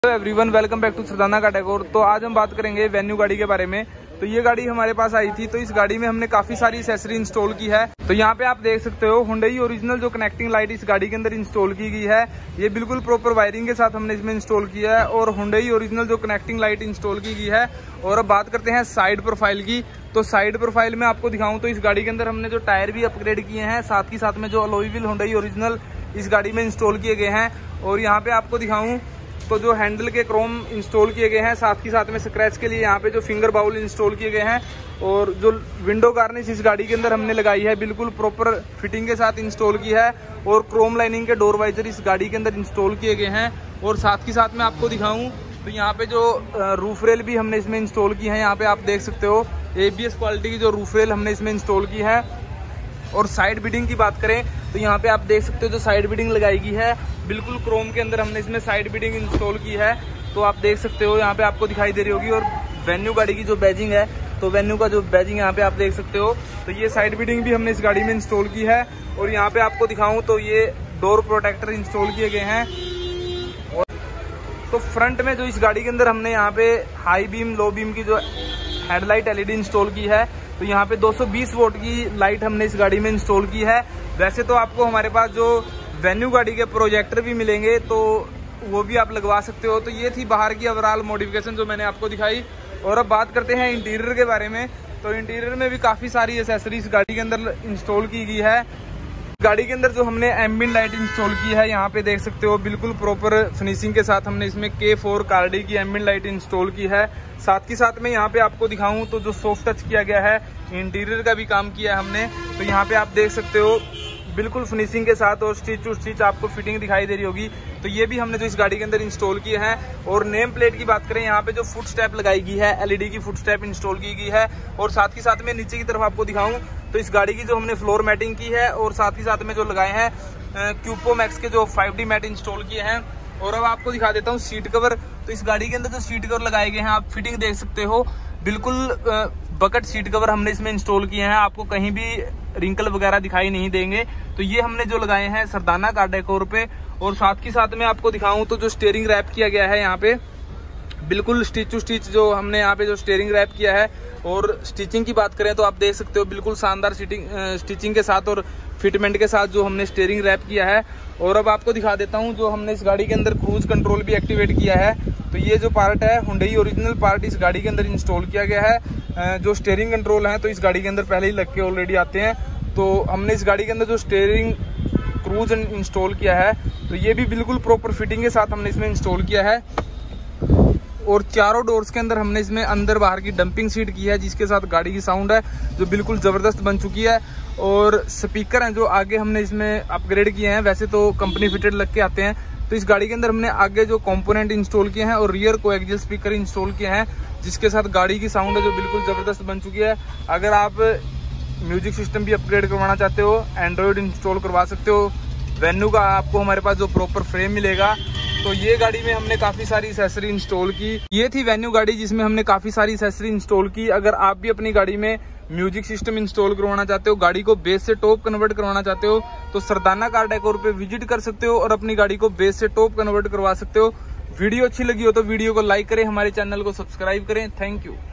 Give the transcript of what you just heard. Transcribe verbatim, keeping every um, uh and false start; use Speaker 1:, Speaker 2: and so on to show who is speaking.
Speaker 1: Hello everyone, welcome back to Sardana car decor. तो आज हम बात करेंगे वेन्यू गाड़ी के बारे में। तो ये गाड़ी हमारे पास आई थी, तो इस गाड़ी में हमने काफी सारी एक्सेसरी इंस्टॉल की है। तो यहाँ पे आप देख सकते हो हुंडई ओरिजिनल जो कनेक्टिंग लाइट इस गाड़ी के अंदर इंस्टॉल की गई है। ये बिल्कुल प्रॉपर वायरिंग के साथ हमने इसमें इंस्टॉल किया है और हुंडई ओरिजिनल जो कनेक्टिंग लाइट इंस्टॉल की गई है। और अब बात करते हैं साइड प्रोफाइल की। तो साइड प्रोफाइल में आपको दिखाऊं तो इस गाड़ी के अंदर हमने जो टायर भी अपग्रेड किए हैं, साथ ही साथ में जो अलॉय व्हील हुंडई ओरिजिनल इस गाड़ी में इंस्टॉल किए गए हैं। और यहाँ पे आपको दिखाऊं तो जो हैंडल के क्रोम इंस्टॉल किए गए हैं, साथ ही साथ में स्क्रैच के लिए यहाँ पे जो फिंगर बाउल इंस्टॉल किए गए हैं। और जो विंडो गार्निश इस गाड़ी के अंदर हमने लगाई है, बिल्कुल प्रॉपर फिटिंग के साथ इंस्टॉल की है। और क्रोम लाइनिंग के डोर वाइजर इस गाड़ी के अंदर इंस्टॉल किए गए हैं। और साथ ही साथ में आपको दिखाऊं तो यहाँ पे जो रूफ रेल भी हमने इसमें इंस्टॉल की है। यहाँ पे आप देख सकते हो एबीएस क्वालिटी की जो रूफ रेल हमने इसमें इंस्टॉल की है। और साइड बिडिंग की बात करें तो यहाँ पे आप देख सकते हो जो साइड बिडिंग लगाई गई है, बिल्कुल क्रोम के अंदर हमने इसमें साइड बिडिंग इंस्टॉल की है। तो आप देख सकते हो यहाँ पे आपको दिखाई दे रही होगी। और वेन्यू गाड़ी की जो बैजिंग है, तो वेन्यू का जो बैजिंग यहाँ पे आप देख सकते हो, तो ये साइड बिडिंग भी हमने इस गाड़ी में इंस्टॉल की है। और यहाँ पे आपको दिखाऊं तो ये डोर प्रोटेक्टर इंस्टॉल किए गए हैं। और तो फ्रंट में जो इस गाड़ी के अंदर हमने यहाँ पे हाई बीम लो बीम की जो हेडलाइट एलईडी इंस्टॉल की है। तो यहाँ पे दो सौ बीस वोल्ट की लाइट हमने इस गाड़ी में इंस्टॉल की है। वैसे तो आपको हमारे पास जो वेन्यू गाड़ी के प्रोजेक्टर भी मिलेंगे, तो वो भी आप लगवा सकते हो। तो ये थी बाहर की ओवरऑल मॉडिफिकेशन जो मैंने आपको दिखाई। और अब बात करते हैं इंटीरियर के बारे में। तो इंटीरियर में भी काफी सारी एसेसरीज गाड़ी के अंदर इंस्टॉल की गई है। गाड़ी के अंदर जो हमने एम्बिएंट लाइट इंस्टॉल की है, यहाँ पे देख सकते हो बिल्कुल प्रॉपर फिनिशिंग के साथ हमने इसमें के फोर कार्डी की एम्बिएंट लाइट इंस्टॉल की है। साथ ही साथ में यहाँ पे आपको दिखाऊं तो जो सॉफ्ट टच किया गया है, इंटीरियर का भी काम किया है हमने। तो यहाँ पे आप देख सकते हो बिल्कुल फिनिशिंग के साथ, और स्टिच टू स्टिच आपको फिटिंग दिखाई दे रही होगी। तो ये भी हमने जो इस गाड़ी के अंदर इंस्टॉल किए हैं। और नेम प्लेट की बात करें, यहाँ पे जो फुट स्टेप लगाई गई है, एलईडी की फुट स्टेप इंस्टॉल की गई है। और साथ ही साथ में नीचे की तरफ आपको दिखाऊं तो इस गाड़ी की जो हमने फ्लोर मैटिंग की है, और साथ ही साथ में जो लगाए हैं क्यूपो मैक्स के जो फाइव डी मैट इंस्टॉल किए हैं। और अब आपको दिखा देता हूँ सीट कवर। तो इस गाड़ी के अंदर जो सीट कवर लगाए गए हैं, आप फिटिंग देख सकते हो, बिल्कुल बकेट सीट कवर हमने इसमें इंस्टॉल किए हैं। आपको कहीं भी रिंकल वगैरह दिखाई नहीं देंगे। तो ये हमने जो लगाए हैं सरदाना कार डेकोर पे। और साथ ही साथ में आपको दिखाऊं तो जो स्टीयरिंग रैप किया गया है, यहाँ पे बिल्कुल स्टिच टू स्टिच जो हमने यहाँ पे जो स्टीयरिंग रैप किया है। और स्टिचिंग की बात करें तो आप देख सकते हो बिल्कुल शानदार स्टिचिंग के साथ और फिटमेंट के साथ जो हमने स्टीयरिंग रैप किया है। और अब आपको दिखा देता हूँ जो हमने इस गाड़ी के अंदर क्रूज कंट्रोल भी एक्टिवेट किया है। तो ये जो पार्ट है हुंडई ओरिजिनल पार्ट इस गाड़ी के अंदर इंस्टॉल किया गया है। जो स्टीयरिंग कंट्रोल है तो इस गाड़ी के अंदर पहले ही लग के ऑलरेडी आते हैं। तो हमने इस गाड़ी के अंदर जो स्टीयरिंग क्रूज इंस्टॉल किया है, तो ये भी बिल्कुल प्रॉपर फिटिंग के साथ हमने इसमें इंस्टॉल किया है। और चारों डोर्स के अंदर हमने इसमें अंदर बाहर की डंपिंग सीट की है, जिसके साथ गाड़ी की साउंड है जो बिल्कुल जबरदस्त बन चुकी है। और स्पीकर हैं जो आगे हमने इसमें अपग्रेड किए हैं, वैसे तो कंपनी फिटेड लग के आते हैं। तो इस गाड़ी के अंदर हमने आगे जो कंपोनेंट इंस्टॉल किए हैं और रियर कोएक्सियल स्पीकर इंस्टॉल किए हैं, जिसके साथ गाड़ी की साउंड है जो बिल्कुल जबरदस्त बन चुकी है। अगर आप म्यूजिक सिस्टम भी अपग्रेड करवाना चाहते हो, एंड्रॉयड इंस्टॉल करवा सकते हो। वेन्यू का आपको हमारे पास जो प्रॉपर फ्रेम मिलेगा। तो ये गाड़ी में हमने काफी सारी एक्सेसरी इंस्टॉल की। ये थी वेन्यू गाड़ी जिसमें हमने काफी सारी एक्सेसरी इंस्टॉल की। अगर आप भी अपनी गाड़ी में म्यूजिक सिस्टम इंस्टॉल करवाना चाहते हो, गाड़ी को बेस से टॉप कन्वर्ट करवाना चाहते हो, तो सरदाना कार डेकोर पे विजिट कर सकते हो और अपनी गाड़ी को बेस से टॉप कन्वर्ट करवा सकते हो। वीडियो अच्छी लगी हो तो वीडियो को लाइक करें, हमारे चैनल को सब्सक्राइब करें। Thank you.